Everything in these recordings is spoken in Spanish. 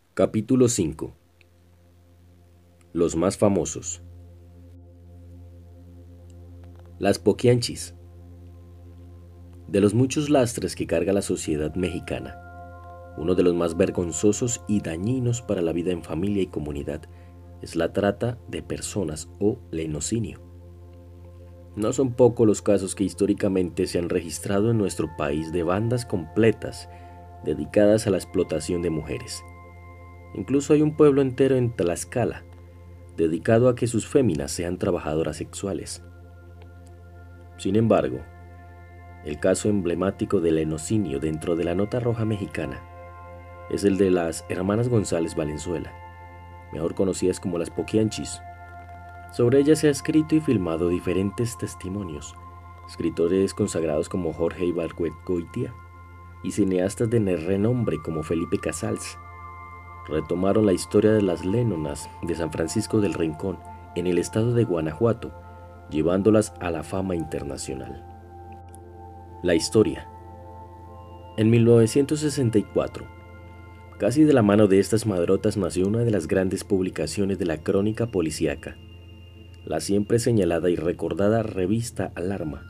Capítulo 5. Los más famosos. Las poquianchis. De los muchos lastres que carga la sociedad mexicana, uno de los más vergonzosos y dañinos para la vida en familia y comunidad es la trata de personas o lenocinio. No son pocos los casos que históricamente se han registrado en nuestro país de bandas completas dedicadas a la explotación de mujeres. Incluso hay un pueblo entero en Tlaxcala dedicado a que sus féminas sean trabajadoras sexuales. Sin embargo, el caso emblemático del lenocinio dentro de la nota roja mexicana es el de las hermanas González Valenzuela, mejor conocidas como las poquianchis. Sobre ellas se ha escrito y filmado diferentes testimonios, escritores consagrados como Jorge Ibargüengoitia y cineastas de renombre como Felipe Casals. Retomaron la historia de las lénonas de San Francisco del Rincón en el estado de Guanajuato, llevándolas a la fama internacional. La historia. En 1964, casi de la mano de estas madrotas nació una de las grandes publicaciones de la crónica policíaca, la siempre señalada y recordada revista Alarma,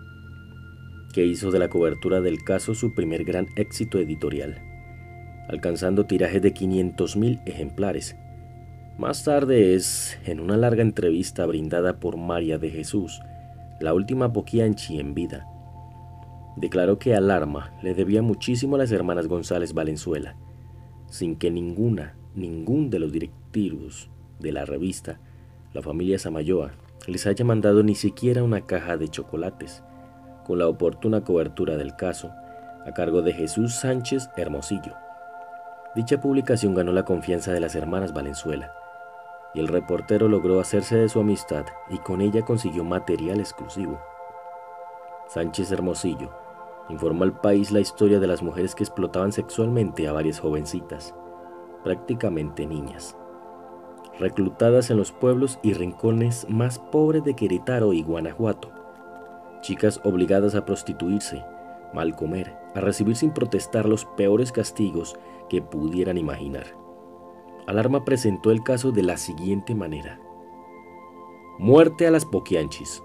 que hizo de la cobertura del caso su primer gran éxito editorial, alcanzando tirajes de 500,000 ejemplares. Más tarde en una larga entrevista brindada por María de Jesús, la última poquianchi en vida, declaró que Alarma le debía muchísimo a las hermanas González Valenzuela, sin que ningún de los directivos de la revista, la familia Samayoa, les haya mandado ni siquiera una caja de chocolates, con la oportuna cobertura del caso, a cargo de Jesús Sánchez Hermosillo. Dicha publicación ganó la confianza de las hermanas Valenzuela, y el reportero logró hacerse de su amistad y con ella consiguió material exclusivo. Sánchez Hermosillo informó al país la historia de las mujeres que explotaban sexualmente a varias jovencitas, prácticamente niñas, reclutadas en los pueblos y rincones más pobres de Querétaro y Guanajuato, chicas obligadas a prostituirse, mal comer, a recibir sin protestar los peores castigos que pudieran imaginar. Alarma presentó el caso de la siguiente manera: muerte a las poquianchis.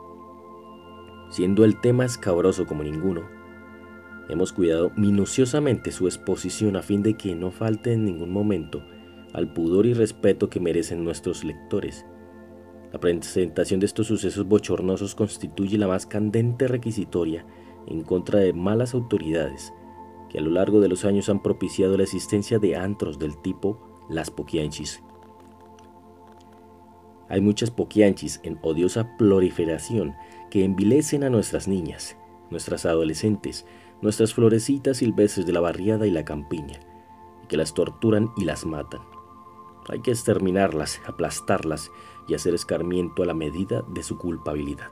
Siendo el tema escabroso como ninguno, hemos cuidado minuciosamente su exposición a fin de que no falte en ningún momento al pudor y respeto que merecen nuestros lectores. La presentación de estos sucesos bochornosos constituye la más candente requisitoria en contra de malas autoridades que a lo largo de los años han propiciado la existencia de antros del tipo las poquianchis. Hay muchas poquianchis en odiosa proliferación que envilecen a nuestras niñas, nuestras adolescentes, nuestras florecitas silvestres de la barriada y la campiña, y que las torturan y las matan. Hay que exterminarlas, aplastarlas y hacer escarmiento a la medida de su culpabilidad.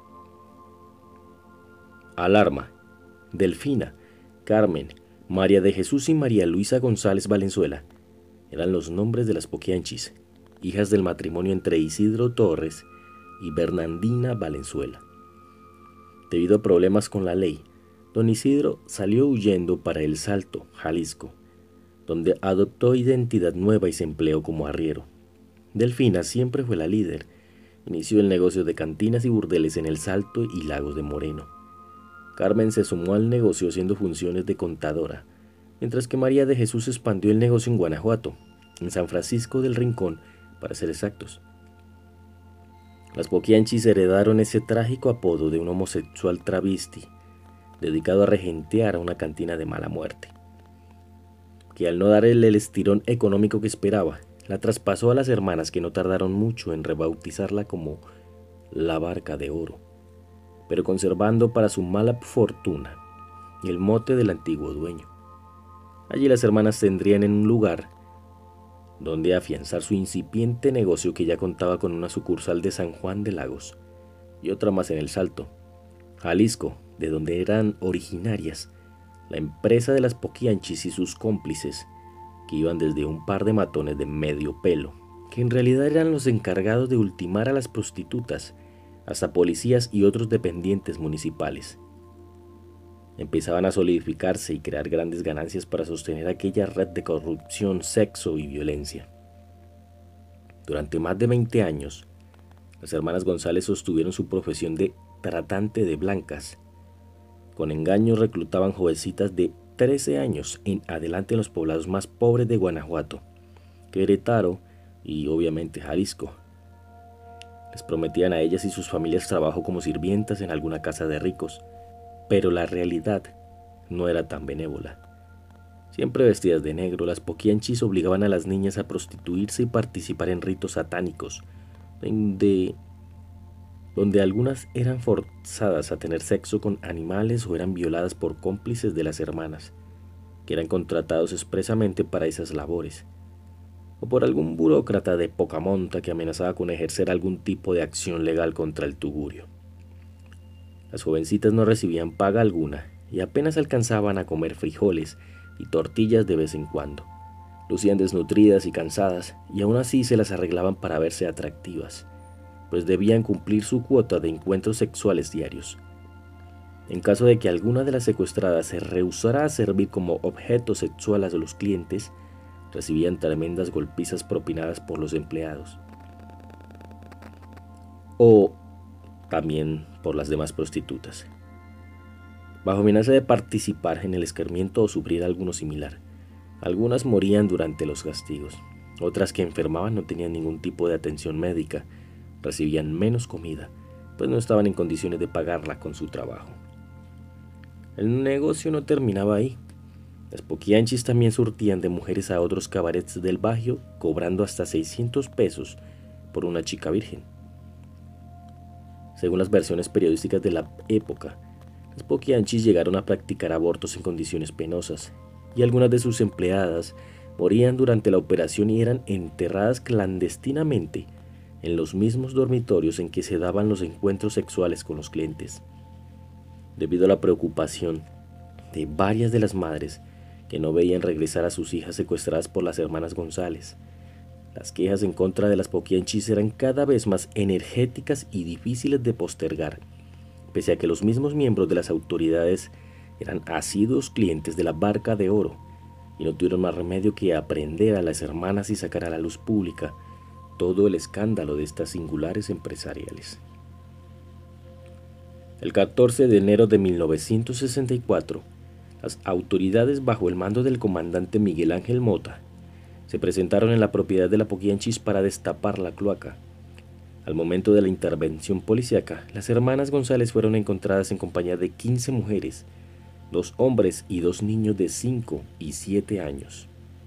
Alarma. Delfina, Carmen, María de Jesús y María Luisa González Valenzuela eran los nombres de las poquianchis, hijas del matrimonio entre Isidro Torres y Bernardina Valenzuela. Debido a problemas con la ley, don Isidro salió huyendo para El Salto, Jalisco, donde adoptó identidad nueva y se empleó como arriero. Delfina siempre fue la líder. Inició el negocio de cantinas y burdeles en El Salto y Lagos de Moreno. Carmen se sumó al negocio haciendo funciones de contadora, mientras que María de Jesús expandió el negocio en Guanajuato, en San Francisco del Rincón, para ser exactos. Las poquianchis heredaron ese trágico apodo de un homosexual travesti, dedicado a regentear a una cantina de mala muerte, que al no dar el estirón económico que esperaba, la traspasó a las hermanas, que no tardaron mucho en rebautizarla como la Barca de Oro, pero conservando para su mala fortuna el mote del antiguo dueño. Allí las hermanas tendrían en un lugar donde afianzar su incipiente negocio, que ya contaba con una sucursal de San Juan de Lagos y otra más en El Salto, Jalisco, de donde eran originarias la empresa de las poquianchis y sus cómplices, que iban desde un par de matones de medio pelo, que en realidad eran los encargados de ultimar a las prostitutas, hasta policías y otros dependientes municipales. empezaban a solidificarse y crear grandes ganancias para sostener aquella red de corrupción, sexo y violencia. Durante más de 20 años, las hermanas González sostuvieron su profesión de tratante de blancas. Con engaños reclutaban jovencitas de 13 años en adelante en los poblados más pobres de Guanajuato, Querétaro y obviamente Jalisco. Les prometían a ellas y sus familias trabajo como sirvientas en alguna casa de ricos, pero la realidad no era tan benévola. Siempre vestidas de negro, las poquianchis obligaban a las niñas a prostituirse y participar en ritos satánicos, donde algunas eran forzadas a tener sexo con animales o eran violadas por cómplices de las hermanas, que eran contratados expresamente para esas labores, o por algún burócrata de poca monta que amenazaba con ejercer algún tipo de acción legal contra el tugurio. Las jovencitas no recibían paga alguna y apenas alcanzaban a comer frijoles y tortillas de vez en cuando. Lucían desnutridas y cansadas, y aún así se las arreglaban para verse atractivas, pues debían cumplir su cuota de encuentros sexuales diarios. En caso de que alguna de las secuestradas se rehusara a servir como objeto sexual a los clientes, recibían tremendas golpizas propinadas por los empleados, o también por las demás prostitutas, bajo amenaza de participar en el escarmiento o sufrir algo similar. Algunas morían durante los castigos, otras que enfermaban no tenían ningún tipo de atención médica, recibían menos comida, pues no estaban en condiciones de pagarla con su trabajo. El negocio no terminaba ahí. Las poquianchis también surtían de mujeres a otros cabarets del barrio, cobrando hasta 600 pesos por una chica virgen. Según las versiones periodísticas de la época, las poquianchis llegaron a practicar abortos en condiciones penosas, y algunas de sus empleadas morían durante la operación y eran enterradas clandestinamente en los mismos dormitorios en que se daban los encuentros sexuales con los clientes. Debido a la preocupación de varias de las madres que no veían regresar a sus hijas secuestradas por las hermanas González, las quejas en contra de las poquianchis eran cada vez más energéticas y difíciles de postergar, pese a que los mismos miembros de las autoridades eran asiduos clientes de la Barca de Oro y no tuvieron más remedio que aprender a las hermanas y sacar a la luz pública todo el escándalo de estas singulares empresariales. El 14 de enero de 1964, las autoridades bajo el mando del comandante Miguel Ángel Mota se presentaron en la propiedad de la Poquianchis para destapar la cloaca. Al momento de la intervención policíaca, las hermanas González fueron encontradas en compañía de 15 mujeres, 2 hombres y 2 niños de 5 y 7 años.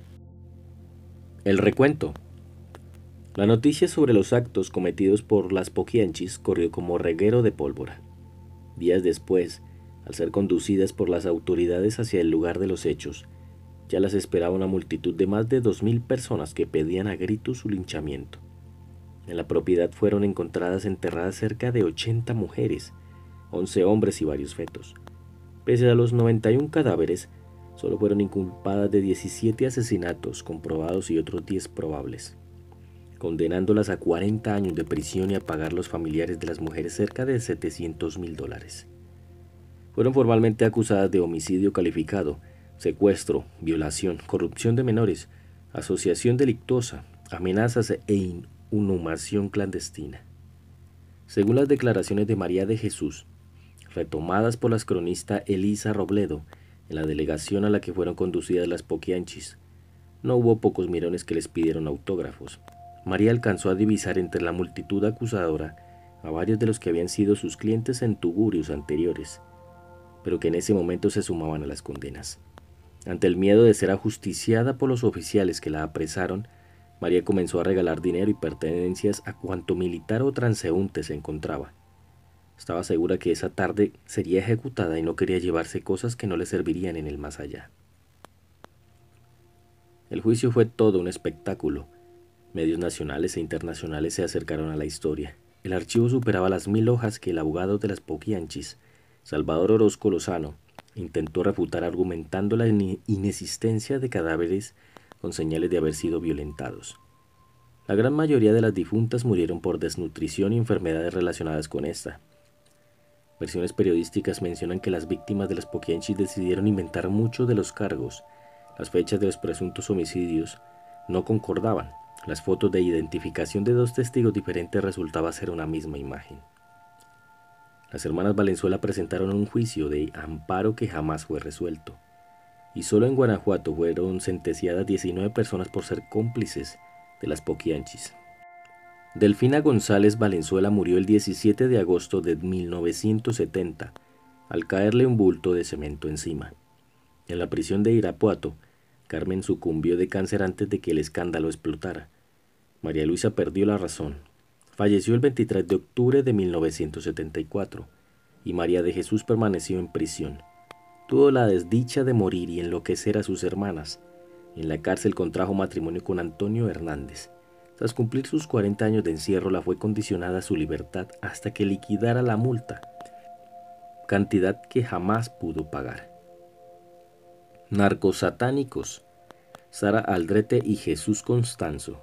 El recuento. La noticia sobre los actos cometidos por las poquianchis corrió como reguero de pólvora. Días después, al ser conducidas por las autoridades hacia el lugar de los hechos, ya las esperaba una multitud de más de 2.000 personas que pedían a gritos su linchamiento. En la propiedad fueron encontradas enterradas cerca de 80 mujeres, 11 hombres y varios fetos. Pese a los 91 cadáveres, solo fueron inculpadas de 17 asesinatos comprobados y otros 10 probables, condenándolas a 40 años de prisión y a pagar los familiares de las mujeres cerca de $700,000. Fueron formalmente acusadas de homicidio calificado, secuestro, violación, corrupción de menores, asociación delictuosa, amenazas e inhumación clandestina. Según las declaraciones de María de Jesús, retomadas por la cronista Elisa Robledo en la delegación a la que fueron conducidas las poquianchis, no hubo pocos mirones que les pidieron autógrafos. María alcanzó a divisar entre la multitud acusadora a varios de los que habían sido sus clientes en tugurios anteriores, pero que en ese momento se sumaban a las condenas. Ante el miedo de ser ajusticiada por los oficiales que la apresaron, María comenzó a regalar dinero y pertenencias a cuanto militar o transeúnte se encontraba. Estaba segura que esa tarde sería ejecutada y no quería llevarse cosas que no le servirían en el más allá. El juicio fue todo un espectáculo. Medios nacionales e internacionales se acercaron a la historia. El archivo superaba las 1.000 hojas que el abogado de las poquianchis, Salvador Orozco Lozano, intentó refutar argumentando la inexistencia de cadáveres con señales de haber sido violentados. La gran mayoría de las difuntas murieron por desnutrición y enfermedades relacionadas con esta. Versiones periodísticas mencionan que las víctimas de las Poquianchis decidieron inventar muchos de los cargos. Las fechas de los presuntos homicidios no concordaban. Las fotos de identificación de dos testigos diferentes resultaba ser una misma imagen. Las hermanas Valenzuela presentaron un juicio de amparo que jamás fue resuelto. Y solo en Guanajuato fueron sentenciadas 19 personas por ser cómplices de las Poquianchis. Delfina González Valenzuela murió el 17 de agosto de 1970 al caerle un bulto de cemento encima. En la prisión de Irapuato, Carmen sucumbió de cáncer antes de que el escándalo explotara. María Luisa perdió la razón. Falleció el 23 de octubre de 1974 y María de Jesús permaneció en prisión. Tuvo la desdicha de morir y enloquecer a sus hermanas. En la cárcel contrajo matrimonio con Antonio Hernández. Tras cumplir sus 40 años de encierro, la fue condicionada a su libertad hasta que liquidara la multa, cantidad que jamás pudo pagar. Narcosatánicos: Sara Aldrete y Jesús Constanzo.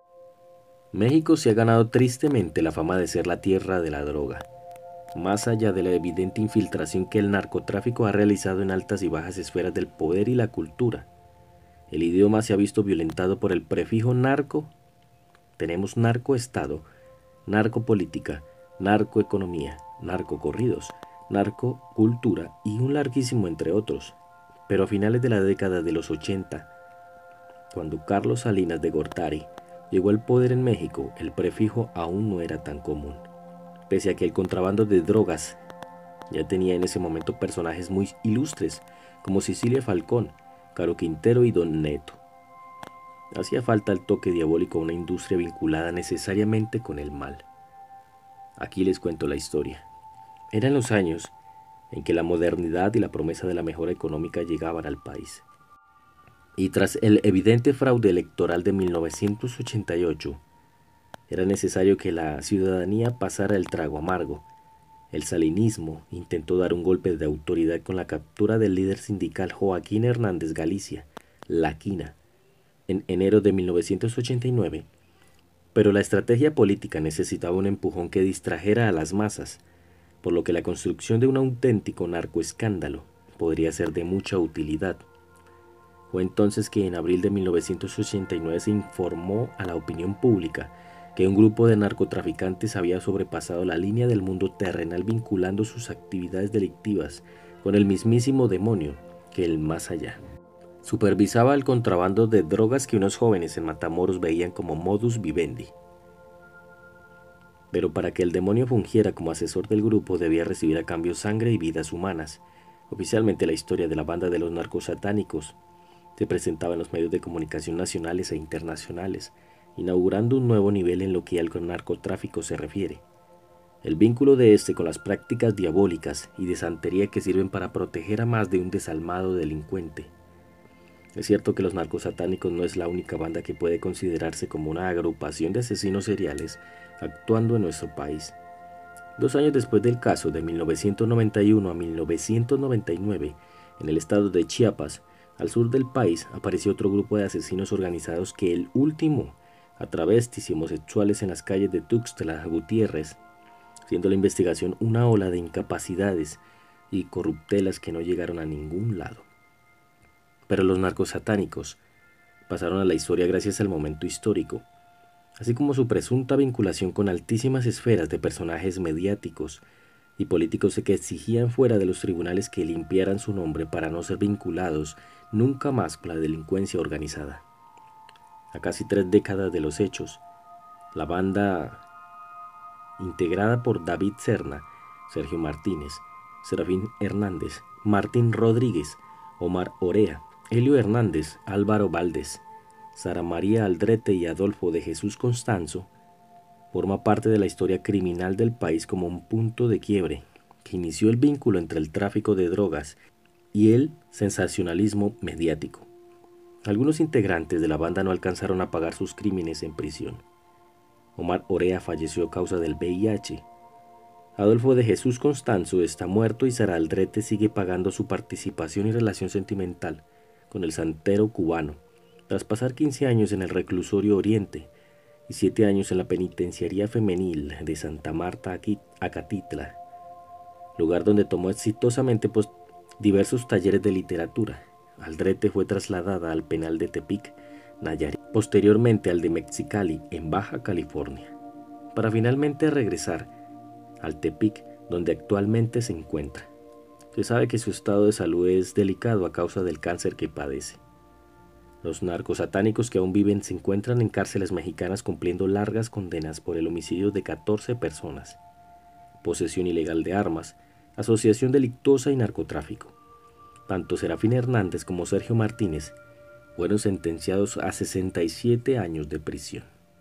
México se ha ganado tristemente la fama de ser la tierra de la droga. Más allá de la evidente infiltración que el narcotráfico ha realizado en altas y bajas esferas del poder y la cultura, el idioma se ha visto violentado por el prefijo narco. Tenemos narcoestado, narcopolítica, narcoeconomía, narcocorridos, narcocultura y un larguísimo entre otros. Pero a finales de la década de los 80, cuando Carlos Salinas de Gortari llegó al poder en México, el prefijo aún no era tan común. Pese a que el contrabando de drogas ya tenía en ese momento personajes muy ilustres, como Cecilia Falcón, Caro Quintero y Don Neto. Hacía falta el toque diabólico a una industria vinculada necesariamente con el mal. Aquí les cuento la historia. Eran los años en que la modernidad y la promesa de la mejora económica llegaban al país. Y tras el evidente fraude electoral de 1988, era necesario que la ciudadanía pasara el trago amargo. El salinismo intentó dar un golpe de autoridad con la captura del líder sindical Joaquín Hernández Galicia, La Quina, en enero de 1989, pero la estrategia política necesitaba un empujón que distrajera a las masas, por lo que la construcción de un auténtico narcoescándalo podría ser de mucha utilidad. Fue entonces que en abril de 1989 se informó a la opinión pública que un grupo de narcotraficantes había sobrepasado la línea del mundo terrenal vinculando sus actividades delictivas con el mismísimo demonio que el más allá. Supervisaba el contrabando de drogas que unos jóvenes en Matamoros veían como modus vivendi. Pero para que el demonio fungiera como asesor del grupo debía recibir a cambio sangre y vidas humanas. Oficialmente la historia de la banda de los narcosatánicos se presentaba en los medios de comunicación nacionales e internacionales, inaugurando un nuevo nivel en lo que al narcotráfico se refiere. El vínculo de este con las prácticas diabólicas y de santería que sirven para proteger a más de un desalmado delincuente. Es cierto que los narcosatánicos no es la única banda que puede considerarse como una agrupación de asesinos seriales actuando en nuestro país. 2 años después del caso, de 1991 a 1999, en el estado de Chiapas, al sur del país, apareció otro grupo de asesinos organizados que el último a travestis y homosexuales en las calles de Tuxtla Gutiérrez, siendo la investigación una ola de incapacidades y corruptelas que no llegaron a ningún lado. Pero los narcosatánicos pasaron a la historia gracias al momento histórico, así como su presunta vinculación con altísimas esferas de personajes mediáticos y políticos que exigían fuera de los tribunales que limpiaran su nombre para no ser vinculados nunca más con la delincuencia organizada. A casi 3 décadas de los hechos, la banda, integrada por David Serna, Sergio Martínez, Serafín Hernández, Martín Rodríguez, Omar Orea, Helio Hernández, Álvaro Valdés, Sara María Aldrete y Adolfo de Jesús Constanzo, forma parte de la historia criminal del país como un punto de quiebre que inició el vínculo entre el tráfico de drogas y el sensacionalismo mediático. Algunos integrantes de la banda no alcanzaron a pagar sus crímenes en prisión. Omar Orea falleció a causa del VIH. Adolfo de Jesús Constanzo está muerto y Sara Aldrete sigue pagando su participación y relación sentimental con el santero cubano, tras pasar 15 años en el reclusorio Oriente y 7 años en la penitenciaría femenil de Santa Marta, Acatitla. lugar donde tomó exitosamente diversos talleres de literatura. Aldrete fue trasladada al penal de Tepic, Nayarit, posteriormente al de Mexicali, en Baja California, para finalmente regresar al Tepic, donde actualmente se encuentra. Se sabe que su estado de salud es delicado a causa del cáncer que padece. Los narcosatánicos que aún viven se encuentran en cárceles mexicanas cumpliendo largas condenas por el homicidio de 14 personas, posesión ilegal de armas, asociación delictuosa y narcotráfico. Tanto Serafín Hernández como Sergio Martínez fueron sentenciados a 67 años de prisión.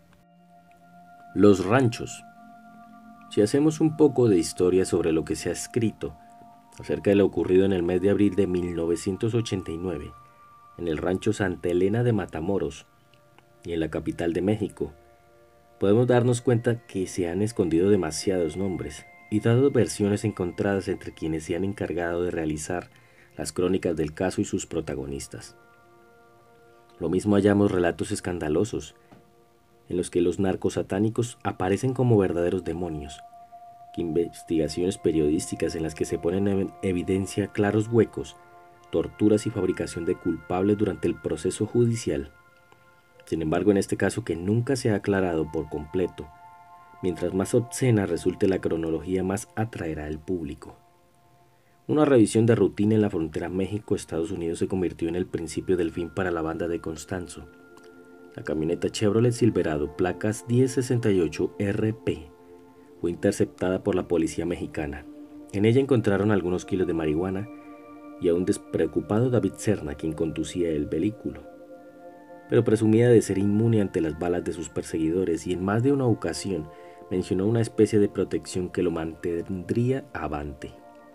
Los ranchos. Si hacemos un poco de historia sobre lo que se ha escrito acerca de lo ocurrido en el mes de abril de 1989, en el rancho Santa Elena de Matamoros y en la capital de México, podemos darnos cuenta que se han escondido demasiados nombres y dado versiones encontradas entre quienes se han encargado de realizar las crónicas del caso y sus protagonistas. Lo mismo hallamos relatos escandalosos, en los que los narcosatánicos aparecen como verdaderos demonios, que investigaciones periodísticas en las que se ponen en evidencia claros huecos, torturas y fabricación de culpables durante el proceso judicial. Sin embargo, en este caso que nunca se ha aclarado por completo, mientras más obscena resulte la cronología, más atraerá al público. Una revisión de rutina en la frontera México-Estados Unidos se convirtió en el principio del fin para la banda de Constanzo. La camioneta Chevrolet Silverado, placas 1068-RP, fue interceptada por la policía mexicana. En ella encontraron algunos kilos de marihuana y a un despreocupado David Serna, quien conducía el vehículo, pero presumía de ser inmune ante las balas de sus perseguidores, y en más de una ocasión mencionó una especie de protección que lo mantendría avante.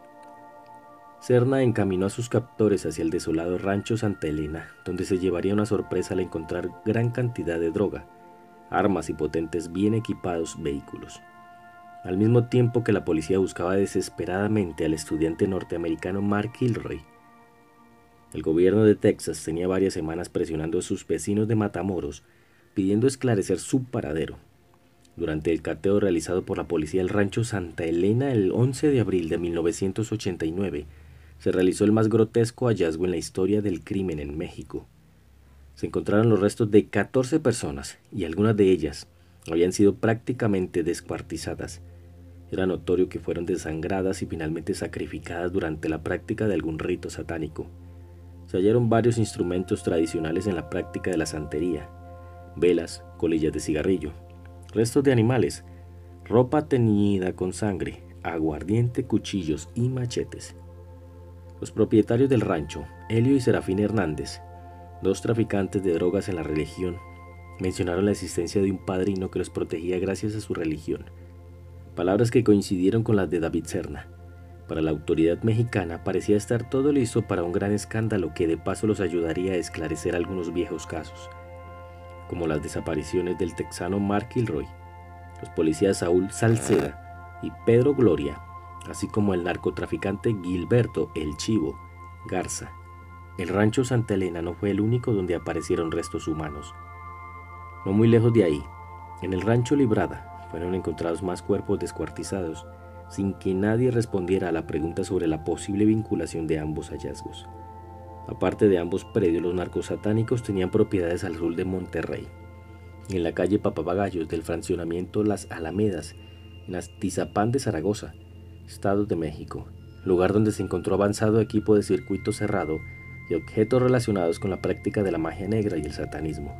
Serna encaminó a sus captores hacia el desolado rancho Santa Elena, donde se llevaría una sorpresa al encontrar gran cantidad de droga, armas y potentes bien equipados vehículos. Al mismo tiempo que la policía buscaba desesperadamente al estudiante norteamericano Mark Kilroy, el gobierno de Texas tenía varias semanas presionando a sus vecinos de Matamoros, pidiendo esclarecer su paradero. Durante el cateo realizado por la policía del rancho Santa Elena el 11 de abril de 1989, se realizó el más grotesco hallazgo en la historia del crimen en México. Se encontraron los restos de 14 personas y algunas de ellas habían sido prácticamente descuartizadas. Era notorio que fueron desangradas y finalmente sacrificadas durante la práctica de algún rito satánico. Se hallaron varios instrumentos tradicionales en la práctica de la santería: velas, colillas de cigarrillo, restos de animales, ropa teñida con sangre, aguardiente, cuchillos y machetes. Los propietarios del rancho, Helio y Serafín Hernández, dos traficantes de drogas en la región, mencionaron la existencia de un padrino que los protegía gracias a su religión, palabras que coincidieron con las de David Serna. Para la autoridad mexicana parecía estar todo listo para un gran escándalo que de paso los ayudaría a esclarecer algunos viejos casos, como las desapariciones del texano Mark Kilroy, los policías Saúl Salceda y Pedro Gloria, así como el narcotraficante Gilberto El Chivo Garza. El rancho Santa Elena no fue el único donde aparecieron restos humanos. No muy lejos de ahí, en el rancho Librada, fueron encontrados más cuerpos descuartizados, sin que nadie respondiera a la pregunta sobre la posible vinculación de ambos hallazgos. Aparte de ambos predios, los narcosatánicos tenían propiedades al sur de Monterrey, en la calle Papagayos del fraccionamiento Las Alamedas, en Atizapán de Zaragoza, Estado de México, lugar donde se encontró avanzado equipo de circuito cerrado y objetos relacionados con la práctica de la magia negra y el satanismo.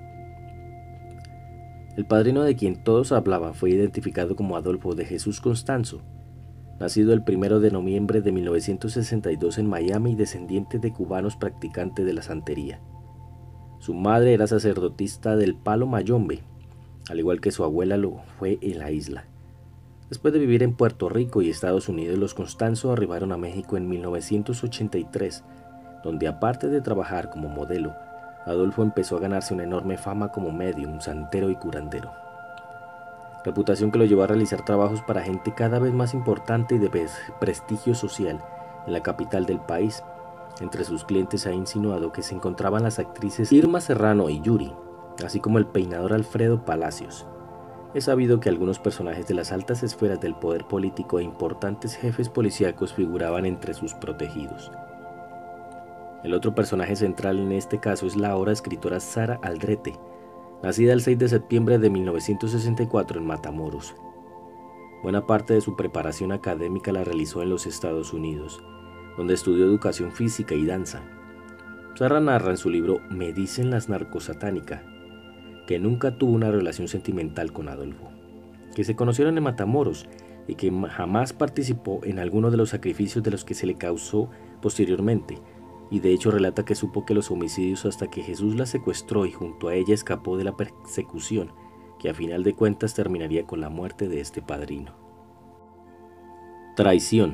El padrino de quien todos hablaban fue identificado como Adolfo de Jesús Constanzo, nacido el 1 de noviembre de 1962 en Miami y descendiente de cubanos practicantes de la santería. Su madre era sacerdotisa del Palo Mayombe, al igual que su abuela lo fue en la isla. Después de vivir en Puerto Rico y Estados Unidos, los Constanzo arribaron a México en 1983, donde aparte de trabajar como modelo, Adolfo empezó a ganarse una enorme fama como médium, santero y curandero. Reputación que lo llevó a realizar trabajos para gente cada vez más importante y de prestigio social en la capital del país. Entre sus clientes ha insinuado que se encontraban las actrices Irma Serrano y Yuri, así como el peinador Alfredo Palacios. Es sabido que algunos personajes de las altas esferas del poder político e importantes jefes policíacos figuraban entre sus protegidos. El otro personaje central en este caso es la ahora escritora Sara Aldrete, nacida el 6 de septiembre de 1964 en Matamoros. Buena parte de su preparación académica la realizó en los Estados Unidos, donde estudió educación física y danza. Sara narra en su libro Me dicen las narcosatánica que nunca tuvo una relación sentimental con Adolfo, que se conocieron en Matamoros y que jamás participó en alguno de los sacrificios de los que se le causó posteriormente, y de hecho relata que supo que los homicidios hasta que Jesús la secuestró y junto a ella escapó de la persecución, que a final de cuentas terminaría con la muerte de este padrino. Traición.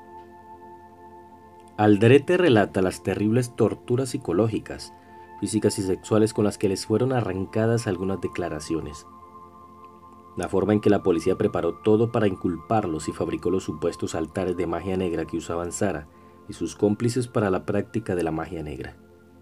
Aldrete relata las terribles torturas psicológicas, físicas y sexuales con las que les fueron arrancadas algunas declaraciones. La forma en que la policía preparó todo para inculparlos y fabricó los supuestos altares de magia negra que usaban Sara y sus cómplices para la práctica de la magia negra.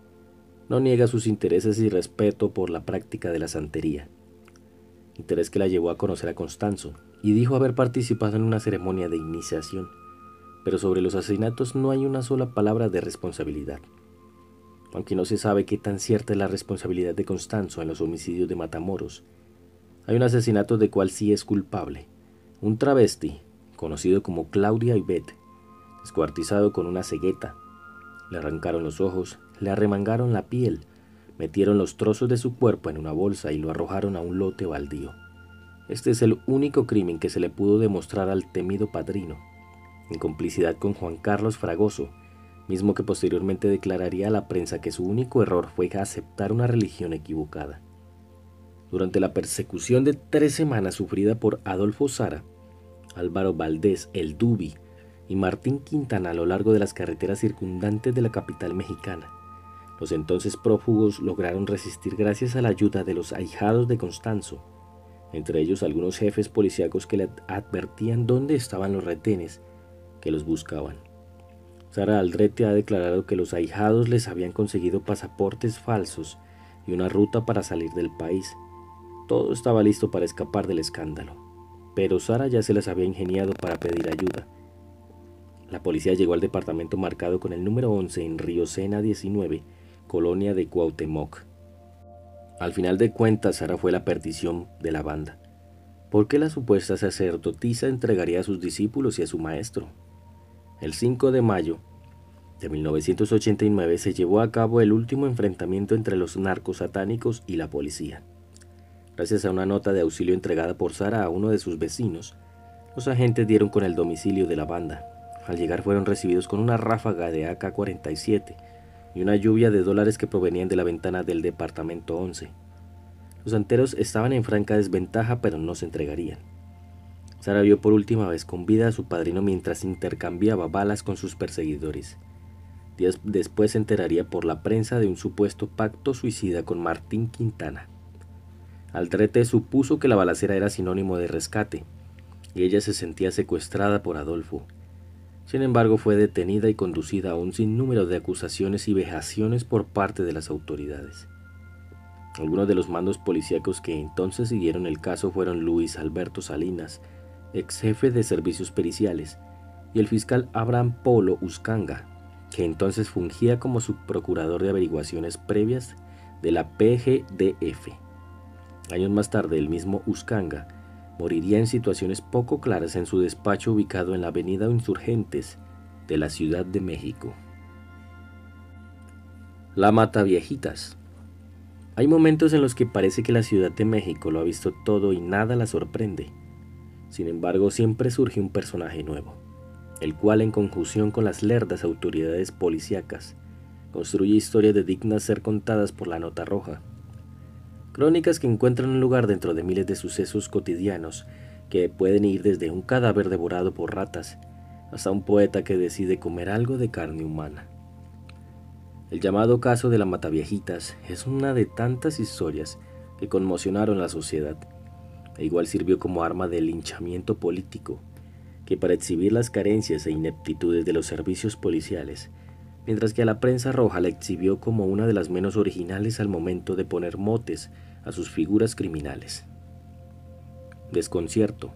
No niega sus intereses y respeto por la práctica de la santería, interés que la llevó a conocer a Constanzo, y dijo haber participado en una ceremonia de iniciación, pero sobre los asesinatos no hay una sola palabra de responsabilidad. Aunque no se sabe qué tan cierta es la responsabilidad de Constanzo en los homicidios de Matamoros, hay un asesinato de cual sí es culpable, un travesti, conocido como Claudia Ibet, descuartizado con una cegueta. Le arrancaron los ojos, le arremangaron la piel, metieron los trozos de su cuerpo en una bolsa y lo arrojaron a un lote baldío. Este es el único crimen que se le pudo demostrar al temido padrino, en complicidad con Juan Carlos Fragoso, mismo que posteriormente declararía a la prensa que su único error fue aceptar una religión equivocada. Durante la persecución de 3 semanas sufrida por Adolfo Sara, Álvaro Valdés, el Dubi, y Martín Quintana a lo largo de las carreteras circundantes de la capital mexicana, los entonces prófugos lograron resistir gracias a la ayuda de los ahijados de Constanzo, entre ellos algunos jefes policíacos que le advertían dónde estaban los retenes que los buscaban. Sara Aldrete ha declarado que los ahijados les habían conseguido pasaportes falsos y una ruta para salir del país. Todo estaba listo para escapar del escándalo, pero Sara ya se las había ingeniado para pedir ayuda. La policía llegó al departamento marcado con el número 11 en Río Sena 19, colonia de Cuauhtémoc. Al final de cuentas, Sara fue la perdición de la banda, porque la supuesta sacerdotisa entregaría a sus discípulos y a su maestro. El 5 de mayo de 1989 se llevó a cabo el último enfrentamiento entre los narcosatánicos y la policía. Gracias a una nota de auxilio entregada por Sara a uno de sus vecinos, los agentes dieron con el domicilio de la banda. Al llegar fueron recibidos con una ráfaga de AK-47 y una lluvia de dólares que provenían de la ventana del departamento 11. Los santeros estaban en franca desventaja, pero no se entregarían. Sara vio por última vez con vida a su padrino mientras intercambiaba balas con sus perseguidores. Días después se enteraría por la prensa de un supuesto pacto suicida con Martín Quintana. Aldrete supuso que la balacera era sinónimo de rescate, y ella se sentía secuestrada por Adolfo. Sin embargo, fue detenida y conducida a un sinnúmero de acusaciones y vejaciones por parte de las autoridades. Algunos de los mandos policíacos que entonces siguieron el caso fueron Luis Alberto Salinas, ex jefe de servicios periciales, y el fiscal Abraham Polo Uscanga, que entonces fungía como subprocurador de averiguaciones previas de la PGDF. Años más tarde, el mismo Uscanga moriría en situaciones poco claras en su despacho ubicado en la avenida Insurgentes de la Ciudad de México. La Mataviejitas. Hay momentos en los que parece que la Ciudad de México lo ha visto todo y nada la sorprende. Sin embargo, siempre surge un personaje nuevo, el cual, en conjunción con las lerdas autoridades policíacas, construye historias dignas de ser contadas por la nota roja. Crónicas que encuentran un lugar dentro de miles de sucesos cotidianos que pueden ir desde un cadáver devorado por ratas hasta un poeta que decide comer algo de carne humana. El llamado caso de la Mataviejitas es una de tantas historias que conmocionaron la sociedad, e igual sirvió como arma de linchamiento político, que para exhibir las carencias e ineptitudes de los servicios policiales, mientras que a la prensa roja la exhibió como una de las menos originales al momento de poner motes a sus figuras criminales. Desconcierto.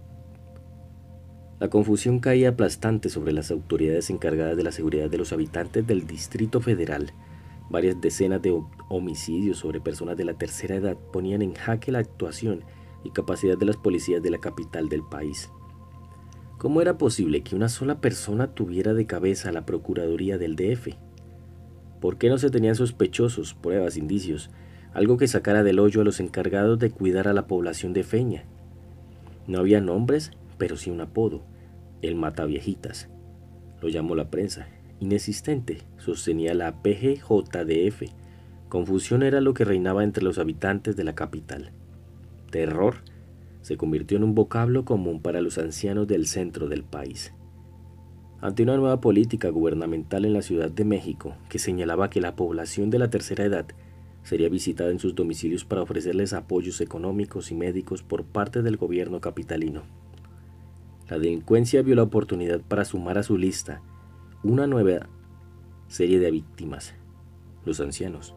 La confusión caía aplastante sobre las autoridades encargadas de la seguridad de los habitantes del Distrito Federal. Varias decenas de homicidios sobre personas de la tercera edad ponían en jaque la actuación y capacidad de las policías de la capital del país. ¿Cómo era posible que una sola persona tuviera de cabeza la Procuraduría del DF? ¿Por qué no se tenían sospechosos, pruebas, indicios, algo que sacara del hoyo a los encargados de cuidar a la población de Feña? No había nombres, pero sí un apodo: el Mataviejitas. Lo llamó la prensa. Inexistente, sostenía la PGJDF. Confusión era lo que reinaba entre los habitantes de la capital. Terror se convirtió en un vocablo común para los ancianos del centro del país. Ante una nueva política gubernamental en la Ciudad de México que señalaba que la población de la tercera edad sería visitada en sus domicilios para ofrecerles apoyos económicos y médicos por parte del gobierno capitalino, la delincuencia vio la oportunidad para sumar a su lista una nueva serie de víctimas: los ancianos.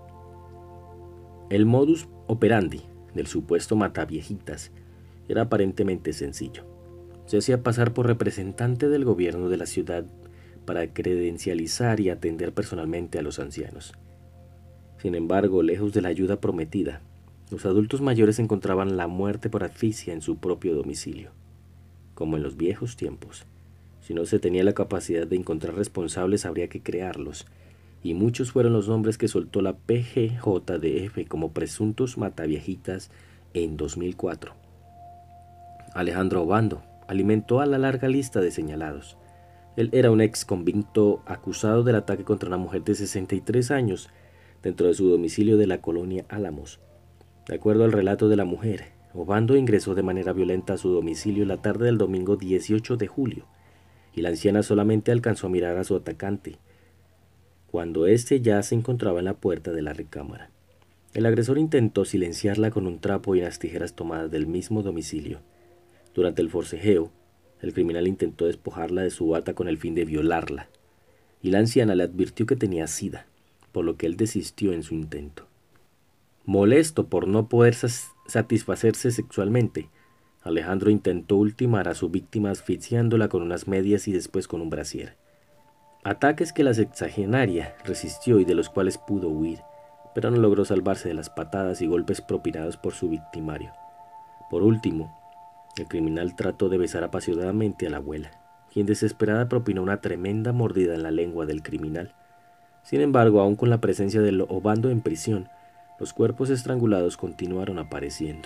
El modus operandi del supuesto mataviejitas era aparentemente sencillo. Se hacía pasar por representante del gobierno de la ciudad para credencializar y atender personalmente a los ancianos. Sin embargo, lejos de la ayuda prometida, los adultos mayores encontraban la muerte por asfixia en su propio domicilio. Como en los viejos tiempos, si no se tenía la capacidad de encontrar responsables, habría que crearlos, y muchos fueron los nombres que soltó la PGJDF como presuntos mataviejitas en 2004. Alejandro Obando alimentó a la larga lista de señalados. Él era un ex convicto acusado del ataque contra una mujer de 63 años dentro de su domicilio de la colonia Álamos. De acuerdo al relato de la mujer, Obando ingresó de manera violenta a su domicilio la tarde del domingo 18 de julio, y la anciana solamente alcanzó a mirar a su atacante cuando éste ya se encontraba en la puerta de la recámara. El agresor intentó silenciarla con un trapo y unas tijeras tomadas del mismo domicilio. Durante el forcejeo, el criminal intentó despojarla de su bata con el fin de violarla, y la anciana le advirtió que tenía sida, por lo que él desistió en su intento. Molesto por no poder satisfacerse sexualmente, Alejandro intentó ultimar a su víctima asfixiándola con unas medias y después con un brasier. Ataques que la sexagenaria resistió y de los cuales pudo huir, pero no logró salvarse de las patadas y golpes propinados por su victimario. Por último, el criminal trató de besar apasionadamente a la abuela, quien desesperada propinó una tremenda mordida en la lengua del criminal. Sin embargo, aún con la presencia del Obando en prisión, los cuerpos estrangulados continuaron apareciendo.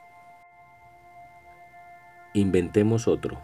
Inventemos otro.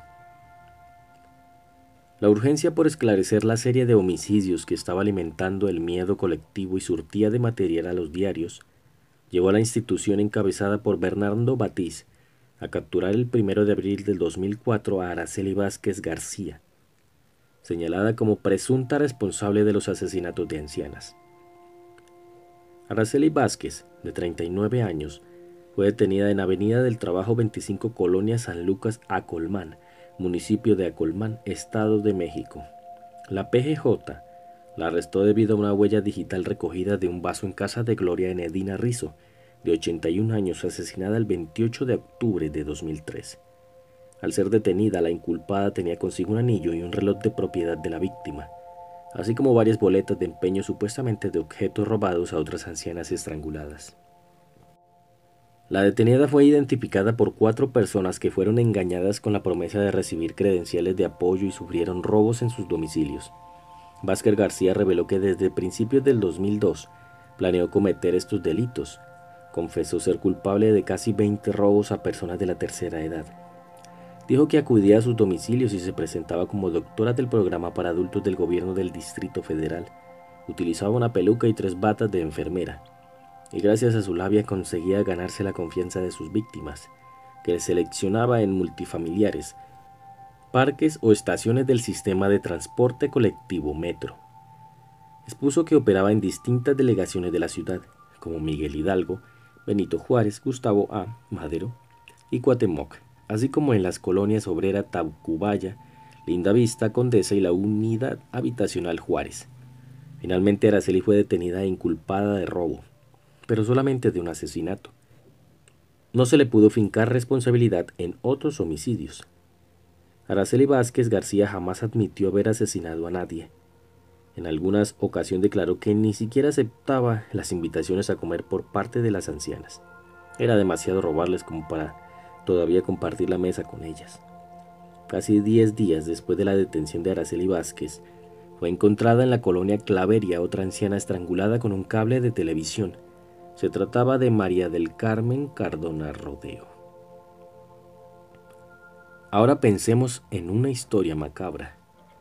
La urgencia por esclarecer la serie de homicidios que estaba alimentando el miedo colectivo y surtía de material a los diarios, llevó a la institución encabezada por Bernardo Batiz a capturar el 1 de abril del 2004 a Araceli Vázquez García, señalada como presunta responsable de los asesinatos de ancianas. Araceli Vázquez, de 39 años, fue detenida en Avenida del Trabajo 25, Colonia San Lucas, Acolmán, municipio de Acolmán, Estado de México. La PGJ la arrestó debido a una huella digital recogida de un vaso en casa de Gloria Enedina Rizo, de 81 años, asesinada el 28 de octubre de 2003. Al ser detenida, la inculpada tenía consigo un anillo y un reloj de propiedad de la víctima, así como varias boletas de empeño supuestamente de objetos robados a otras ancianas estranguladas. La detenida fue identificada por 4 personas que fueron engañadas con la promesa de recibir credenciales de apoyo y sufrieron robos en sus domicilios. Vázquez García reveló que desde principios del 2002 planeó cometer estos delitos. Confesó ser culpable de casi 20 robos a personas de la tercera edad. Dijo que acudía a sus domicilios y se presentaba como doctora del programa para adultos del gobierno del Distrito Federal. Utilizaba una peluca y 3 batas de enfermera, y gracias a su labia conseguía ganarse la confianza de sus víctimas, que seleccionaba en multifamiliares, parques o estaciones del sistema de transporte colectivo Metro. Expuso que operaba en distintas delegaciones de la ciudad, como Miguel Hidalgo, Benito Juárez, Gustavo A. Madero y Cuauhtémoc, así como en las colonias Obrera, Tacubaya, Linda Vista, Condesa y la Unidad Habitacional Juárez. Finalmente, Araceli fue detenida e inculpada de robo, pero solamente de un asesinato. no se le pudo fincar responsabilidad en otros homicidios. Araceli Vázquez García jamás admitió haber asesinado a nadie. En algunas ocasiones declaró que ni siquiera aceptaba las invitaciones a comer por parte de las ancianas. Era demasiado robarles como para todavía compartir la mesa con ellas. Casi 10 días después de la detención de Araceli Vázquez, fue encontrada en la colonia Claveria otra anciana estrangulada con un cable de televisión. Se trataba de María del Carmen Cardona Rodeo. Ahora pensemos en una historia macabra.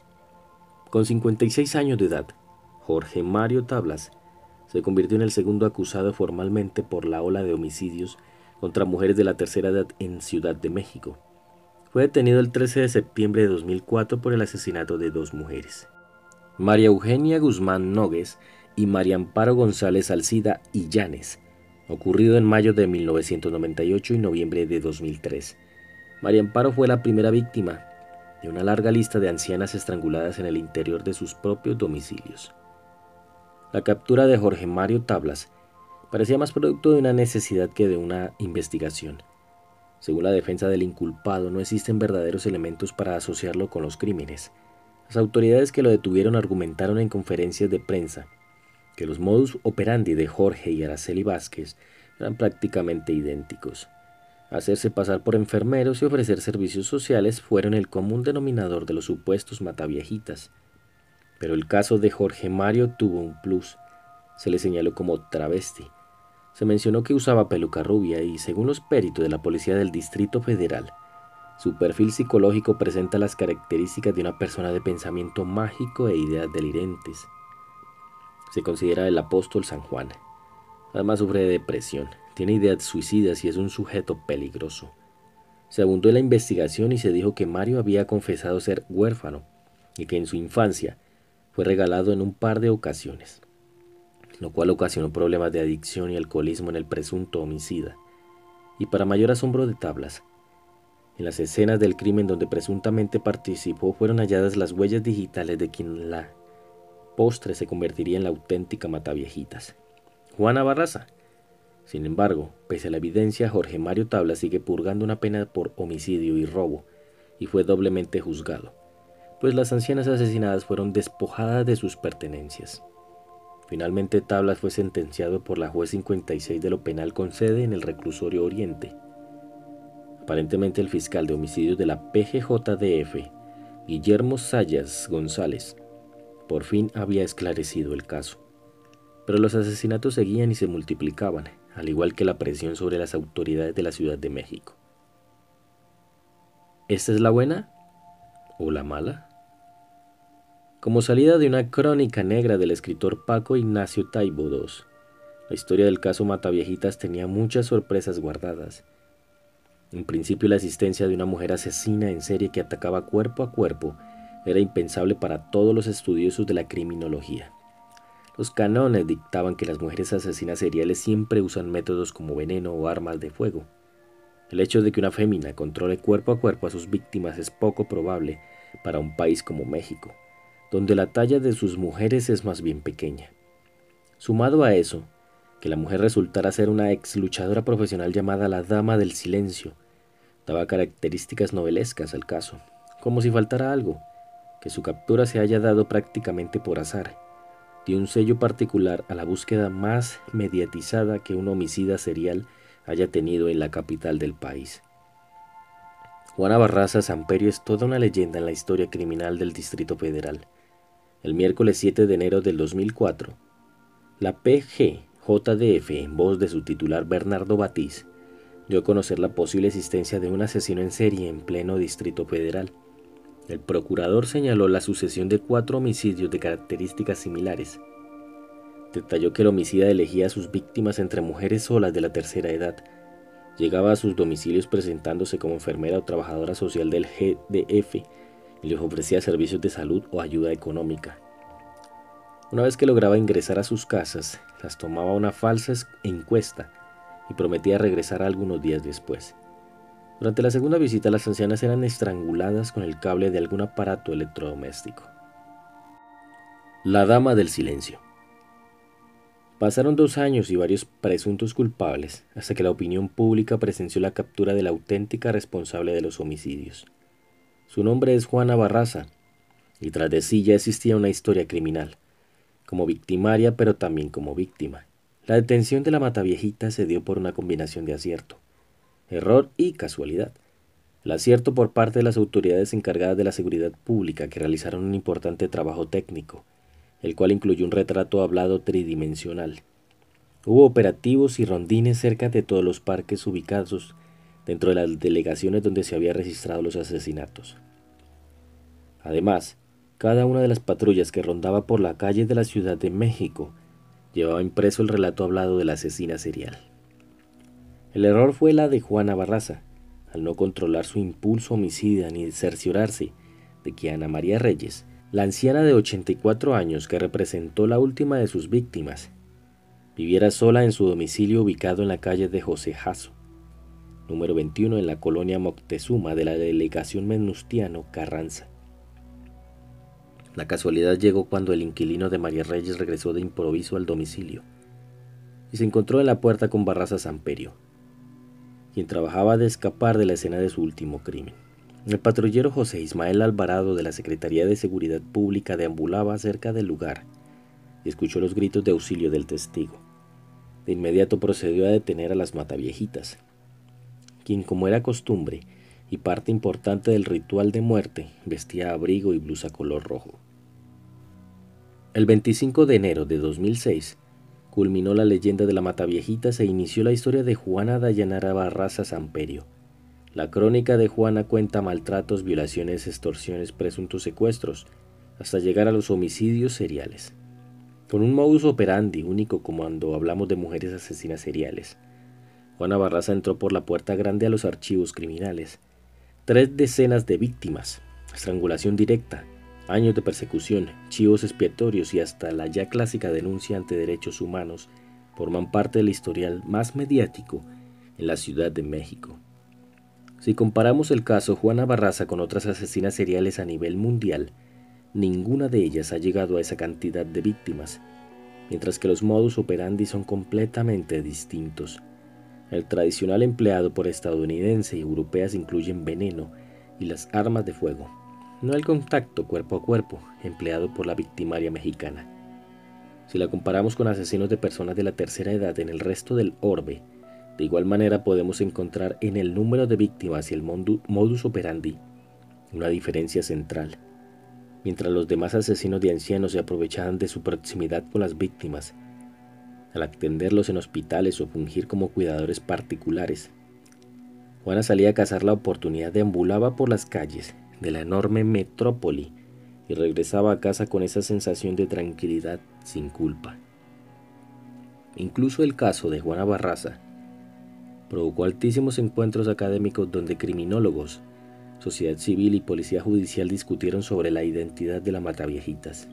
Con 56 años de edad, Jorge Mario Tablas se convirtió en el segundo acusado formalmente por la ola de homicidios contra mujeres de la tercera edad en Ciudad de México. Fue detenido el 13 de septiembre de 2004 por el asesinato de 2 mujeres, María Eugenia Guzmán Nogues y María Amparo González Alcida Illanes, ocurrido en mayo de 1998 y noviembre de 2003. María Amparo fue la primera víctima de una larga lista de ancianas estranguladas en el interior de sus propios domicilios. La captura de Jorge Mario Tablas parecía más producto de una necesidad que de una investigación. Según la defensa del inculpado, no existen verdaderos elementos para asociarlo con los crímenes. Las autoridades que lo detuvieron argumentaron en conferencias de prensa que los modus operandi de Jorge y Araceli Vázquez eran prácticamente idénticos. Hacerse pasar por enfermeros y ofrecer servicios sociales fueron el común denominador de los supuestos mataviejitas. Pero el caso de Jorge Mario tuvo un plus. Se le señaló como travesti. Se mencionó que usaba peluca rubia y, según los peritos de la Policía del Distrito Federal, su perfil psicológico presenta las características de una persona de pensamiento mágico e ideas delirantes. Se considera el apóstol San Juan. Además sufre de depresión, tiene ideas suicidas y es un sujeto peligroso. Se abundó en la investigación y se dijo que Mario había confesado ser huérfano y que en su infancia fue regalado en un par de ocasiones, lo cual ocasionó problemas de adicción y alcoholismo en el presunto homicida. Y para mayor asombro de Tablas, en las escenas del crimen donde presuntamente participó fueron halladas las huellas digitales de quien la postre se convertiría en la auténtica mataviejitas, Juana Barraza. Sin embargo, pese a la evidencia, Jorge Mario Tablas sigue purgando una pena por homicidio y robo, y fue doblemente juzgado, pues las ancianas asesinadas fueron despojadas de sus pertenencias. Finalmente, Tablas fue sentenciado por la juez 56 de lo penal con sede en el reclusorio Oriente. Aparentemente el fiscal de homicidios de la PGJDF, Guillermo Sayas González, por fin había esclarecido el caso. Pero los asesinatos seguían y se multiplicaban, al igual que la presión sobre las autoridades de la Ciudad de México. ¿Esta es la buena o la mala? Como salida de una crónica negra del escritor Paco Ignacio Taibo II, la historia del caso Mataviejitas tenía muchas sorpresas guardadas. En principio, la existencia de una mujer asesina en serie que atacaba cuerpo a cuerpo era impensable para todos los estudiosos de la criminología. Los cánones dictaban que las mujeres asesinas seriales siempre usan métodos como veneno o armas de fuego. El hecho de que una fémina controle cuerpo a cuerpo a sus víctimas es poco probable para un país como México, donde la talla de sus mujeres es más bien pequeña. Sumado a eso, que la mujer resultara ser una ex luchadora profesional llamada la Dama del Silencio, daba características novelescas al caso, como si faltara algo, que su captura se haya dado prácticamente por azar, dio un sello particular a la búsqueda más mediatizada que un homicida serial haya tenido en la capital del país. Juana Barraza Samperio es toda una leyenda en la historia criminal del Distrito Federal. El miércoles 7 de enero del 2004, la PGJDF, en voz de su titular Bernardo Batiz, dio a conocer la posible existencia de un asesino en serie en pleno Distrito Federal. El procurador señaló la sucesión de 4 homicidios de características similares. Detalló que el homicida elegía a sus víctimas entre mujeres solas de la tercera edad. Llegaba a sus domicilios presentándose como enfermera o trabajadora social del GDF y les ofrecía servicios de salud o ayuda económica. Una vez que lograba ingresar a sus casas, las tomaba una falsa encuesta y prometía regresar algunos días después. Durante la segunda visita, las ancianas eran estranguladas con el cable de algún aparato electrodoméstico. La Dama del Silencio. Pasaron 2 años y varios presuntos culpables hasta que la opinión pública presenció la captura de la auténtica responsable de los homicidios. Su nombre es Juana Barraza, y tras de sí ya existía una historia criminal, como victimaria pero también como víctima. La detención de la Mataviejita se dio por una combinación de acierto, error y casualidad. El acierto por parte de las autoridades encargadas de la seguridad pública, que realizaron un importante trabajo técnico, el cual incluyó un retrato hablado tridimensional. Hubo operativos y rondines cerca de todos los parques ubicados dentro de las delegaciones donde se habían registrado los asesinatos. Además, cada una de las patrullas que rondaba por la calle de la Ciudad de México llevaba impreso el relato hablado de la asesina serial. El error fue la de Juana Barraza, al no controlar su impulso homicida ni cerciorarse de que Ana María Reyes, la anciana de 84 años que representó la última de sus víctimas, viviera sola en su domicilio ubicado en la calle de José Jasso, número 21 en la colonia Moctezuma de la delegación Venustiano Carranza. La casualidad llegó cuando el inquilino de María Reyes regresó de improviso al domicilio y se encontró en la puerta con Barraza Samperio, quien trabajaba de escapar de la escena de su último crimen. El patrullero José Ismael Alvarado de la Secretaría de Seguridad Pública deambulaba cerca del lugar y escuchó los gritos de auxilio del testigo. De inmediato procedió a detener a las Mataviejitas, quien, como era costumbre y parte importante del ritual de muerte, vestía abrigo y blusa color rojo. El 25 de enero de 2006 culminó la leyenda de la Mataviejitas e inició la historia de Juana Dayanara Barraza Samperio. La crónica de Juana cuenta maltratos, violaciones, extorsiones, presuntos secuestros, hasta llegar a los homicidios seriales. Con un modus operandi único como cuando hablamos de mujeres asesinas seriales, Juana Barraza entró por la puerta grande a los archivos criminales. 3 decenas de víctimas, estrangulación directa, años de persecución, chivos expiatorios y hasta la ya clásica denuncia ante derechos humanos forman parte del historial más mediático en la Ciudad de México. Si comparamos el caso Juana Barraza con otras asesinas seriales a nivel mundial, ninguna de ellas ha llegado a esa cantidad de víctimas, mientras que los modus operandi son completamente distintos. El tradicional empleado por estadounidenses y europeas incluyen veneno y las armas de fuego, no el contacto cuerpo a cuerpo empleado por la victimaria mexicana. Si la comparamos con asesinos de personas de la tercera edad en el resto del orbe, de igual manera podemos encontrar en el número de víctimas y el modus operandi una diferencia central. Mientras los demás asesinos de ancianos se aprovechaban de su proximidad con las víctimas, al atenderlos en hospitales o fungir como cuidadores particulares, Juana salía a cazar la oportunidad, deambulaba por las calles de la enorme metrópoli y regresaba a casa con esa sensación de tranquilidad sin culpa. Incluso el caso de Juana Barraza provocó altísimos encuentros académicos donde criminólogos, sociedad civil y policía judicial discutieron sobre la identidad de la Mataviejitas.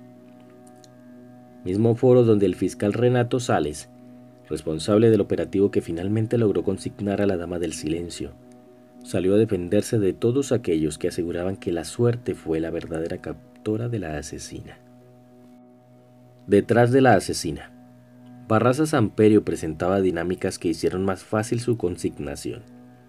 Mismo foro donde el fiscal Renato Sales, responsable del operativo que finalmente logró consignar a la Dama del Silencio, salió a defenderse de todos aquellos que aseguraban que la suerte fue la verdadera captora de la asesina. Detrás de la asesina, Barraza Samperio presentaba dinámicas que hicieron más fácil su consignación.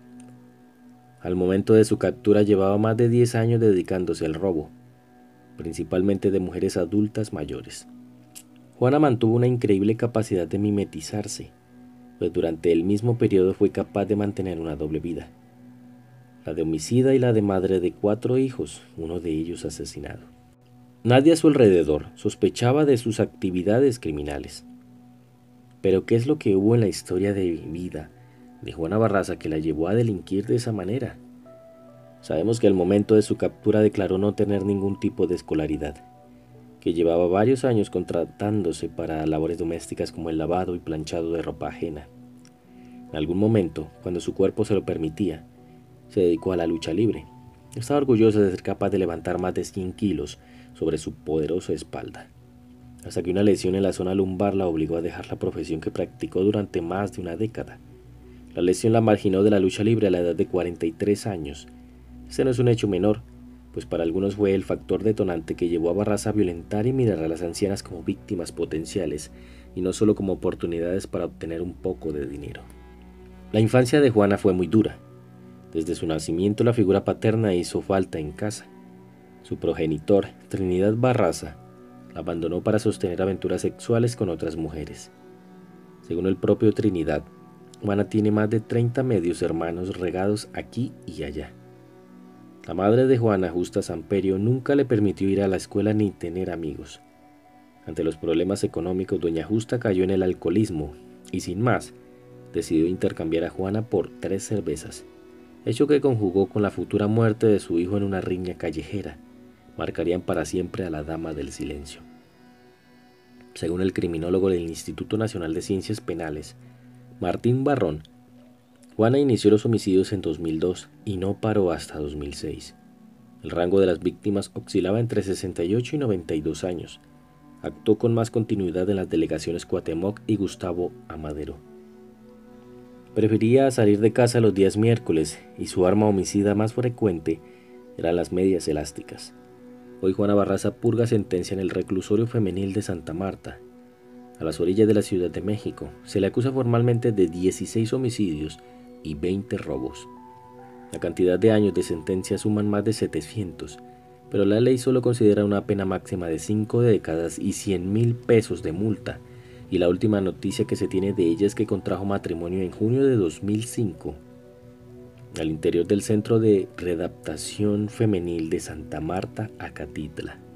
Al momento de su captura llevaba más de 10 años dedicándose al robo, principalmente de mujeres adultas mayores. Juana mantuvo una increíble capacidad de mimetizarse, pues durante el mismo periodo fue capaz de mantener una doble vida, la de homicida y la de madre de 4 hijos, uno de ellos asesinado. Nadie a su alrededor sospechaba de sus actividades criminales. Pero ¿qué es lo que hubo en la historia de vida de Juana Barraza que la llevó a delinquir de esa manera? Sabemos que al momento de su captura declaró no tener ningún tipo de escolaridad, que llevaba varios años contratándose para labores domésticas como el lavado y planchado de ropa ajena. En algún momento, cuando su cuerpo se lo permitía, se dedicó a la lucha libre. Estaba orgullosa de ser capaz de levantar más de 100 kilos sobre su poderosa espalda, hasta que una lesión en la zona lumbar la obligó a dejar la profesión que practicó durante más de una década. La lesión la marginó de la lucha libre a la edad de 43 años. Este no es un hecho menor, pues para algunos fue el factor detonante que llevó a Barraza a violentar y mirar a las ancianas como víctimas potenciales y no solo como oportunidades para obtener un poco de dinero. La infancia de Juana fue muy dura. Desde su nacimiento la figura paterna hizo falta en casa. Su progenitor, Trinidad Barraza, la abandonó para sostener aventuras sexuales con otras mujeres. Según el propio Trinidad, Juana tiene más de 30 medios hermanos regados aquí y allá. La madre de Juana, Justa Samperio, nunca le permitió ir a la escuela ni tener amigos. Ante los problemas económicos, doña Justa cayó en el alcoholismo y sin más, decidió intercambiar a Juana por 3 cervezas, hecho que conjugó con la futura muerte de su hijo en una riña callejera. Marcarían para siempre a la Dama del Silencio. Según el criminólogo del Instituto Nacional de Ciencias Penales, Martín Barrón, Juana inició los homicidios en 2002 y no paró hasta 2006. El rango de las víctimas oscilaba entre 68 y 92 años. Actuó con más continuidad en las delegaciones Cuauhtémoc y Gustavo Amadero. Prefería salir de casa los días miércoles y su arma homicida más frecuente eran las medias elásticas. Hoy Juana Barraza purga sentencia en el reclusorio femenil de Santa Marta, a las orillas de la Ciudad de México. Se le acusa formalmente de 16 homicidios y 20 robos. La cantidad de años de sentencia suman más de 700, pero la ley solo considera una pena máxima de 5 décadas y 100,000 pesos de multa, y la última noticia que se tiene de ella es que contrajo matrimonio en junio de 2005 al interior del Centro de Readaptación Femenil de Santa Marta, Acatitla.